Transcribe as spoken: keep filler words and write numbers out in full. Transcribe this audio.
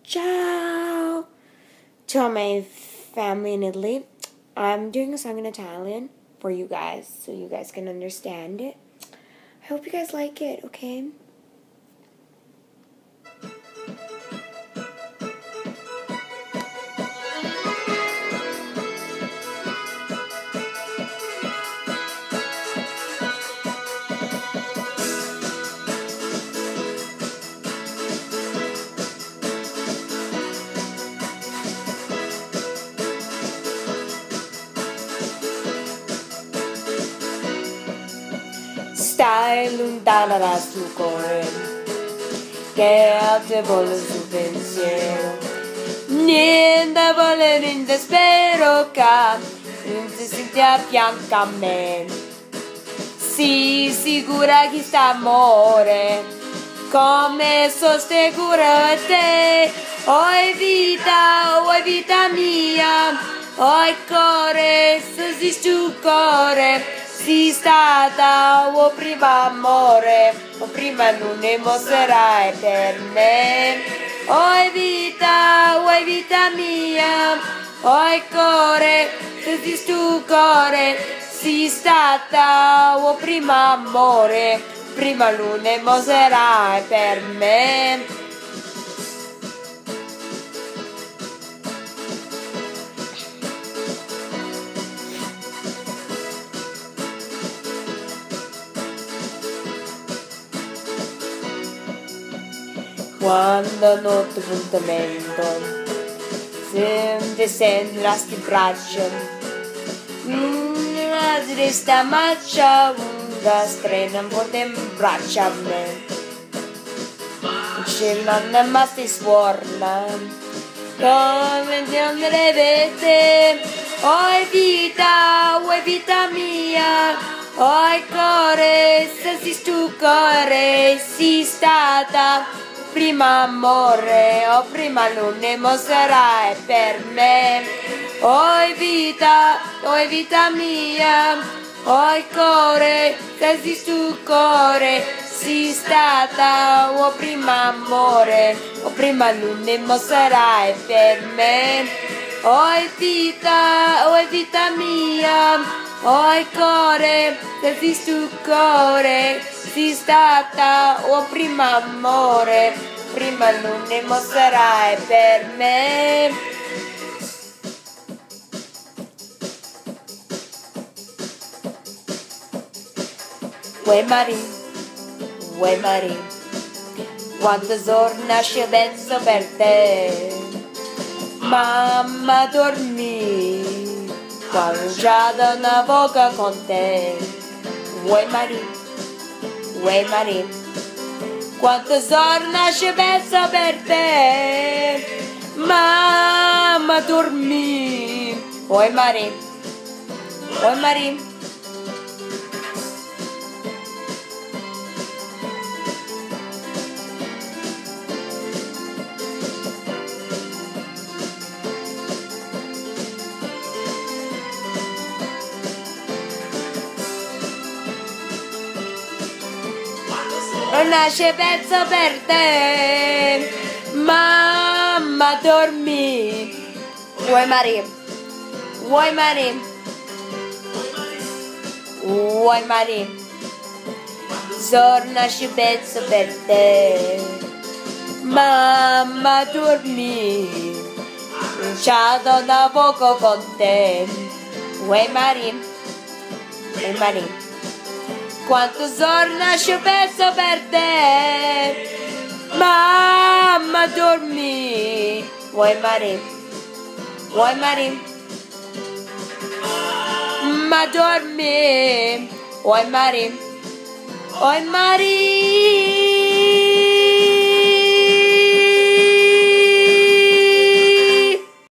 Ciao to all my family in Italy. I'm doing a song in Italian for you guys so you guys can understand it. I hope you guys like it, okay? Stai lontana dal suo cuore, che a te vuole il suo pensiero. Niente vuole, niente spero che non ti senti a fianco a me. Sii sicura che sta amore, come sono sicura di te. Oi vita, oi vita mia, oi cuore, se esiste tu cuore. Sei stata o prima amore, o prima non ne mostrerai per me. Oi vita, oi vita mia, oi cuore, se esiste tu cuore. Sei stata o prima amore, prima non ne mostrerai per me. Quando notte appuntamento sempre sembra sti braccia, una triste maccia lunga strena un po' di braccia a me. C'è l'anima sti sforna come non le vede. Oi vita, oi vita mia, oi cuore, se sei tu cuore, sei stata prima amore, o prima non ne mostrerai per me. Oi vita, oi vita mia, oi cuore, se sei tu cuore, sei stata o prima amore, o prima non ne mostrerai per me. Oi vita, oi vita mia, oi cuore, se sei tu cuore, sei stata o prima amore, prima non ne mostrerai per me. Uè Maria, uè Maria, quante giorni ci penso per te. Mamma dormì, quando già da una boca con te. Uè Maria, uè Maria, quante giorni ci penso per te. Mamma dormì, uè Maria, uè Maria. Non nasce pezzo per te, mamma dormì. Vuoi Maria, vuoi Maria, vuoi Maria, giorno nasce pezzo per te, mamma dormì. Non c'è da poco con te. Vuoi Maria, vuoi Maria, quanto giorni ci penso per te. Mamma dormì. Vuoi Maria, vuoi Maria, ma dormì. Vuoi Maria, vuoi Maria.